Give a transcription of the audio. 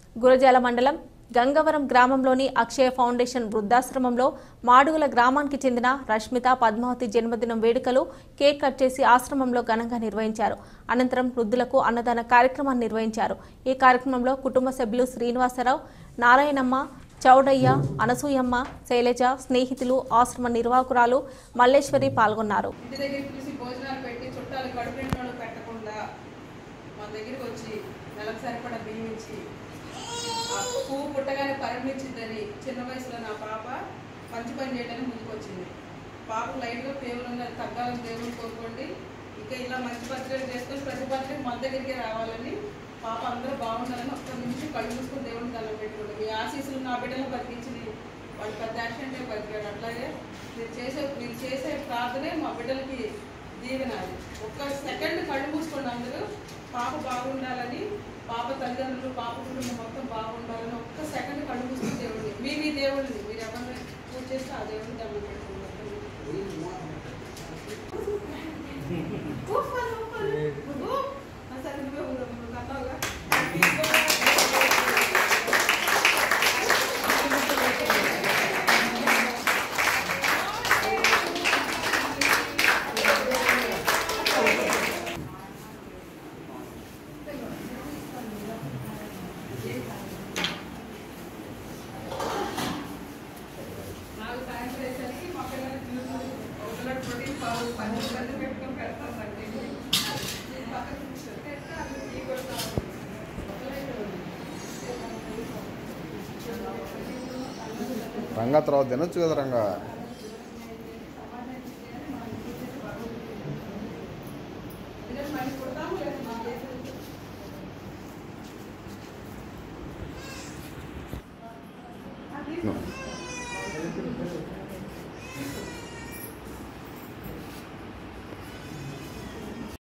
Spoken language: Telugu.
గురజాల మండలం గంగవరం గ్రామంలోని అక్షయ ఫౌండేషన్ వృద్ధాశ్రమంలో మాడుగుల గ్రామానికి చెందిన రష్మిత పద్మావతి జన్మదినం వేడుకలు కేక్ కట్ చేసి ఆశ్రమంలో ఘనంగా నిర్వహించారు. అనంతరం వృద్ధులకు అన్నదాన కార్యక్రమాన్ని నిర్వహించారు. ఈ కార్యక్రమంలో కుటుంబ సభ్యులు శ్రీనివాసరావు, నారాయణమ్మ, చౌడయ్య, అనసూయమ్మ, శైలజ, స్నేహితులు, ఆశ్రమ నిర్వాహకురాలు మల్లేశ్వరి పాల్గొన్నారు. పువ్వు పుట్టగానే పరిమించిందని చిన్న వయసులో నా పాప మంచి పని చేయడానికి ముందుకు వచ్చింది. పాపకు లైట్గా పేర్లు ఉన్నది తగ్గాలని దేవుని కోరుకోండి. ఇంకా ఇలా మంచి బర్త్డే చేసుకొని ప్రతి బర్త్డే మన దగ్గరికి రావాలని, పాప అందరూ బాగుండాలని ఒక్క నిమిషం కళ్ళు మూసుకొని దేవుని దండం పెట్టుకోండి. మీ ఆశీస్సులు నా బిడ్డలు బతికించి వాళ్ళు పెద్ద యాక్సిడెంటే బతికాడు. అట్లాగే మీరు చేసే ప్రార్థనే మా బిడ్డలకి దీవెనాలి. ఒక్క సెకండ్ కళ్ళు మూసుకోండి అందరూ. పాప బాగుండాలని, పాప తల్లిదండ్రులు, పాప కుటుంబం మొత్తం బాగుండాలని ఒక్క సెకండ్ కళ్ళు మూసుకుని దేవుడిని మీ దేవుడిని మీరు ఎవరిని పూజ చేస్తే ఆ దేవుడిని దండం పెట్టుకుంటారు. రంగా తర్వాత తినొచ్చు కదా రంగా. No.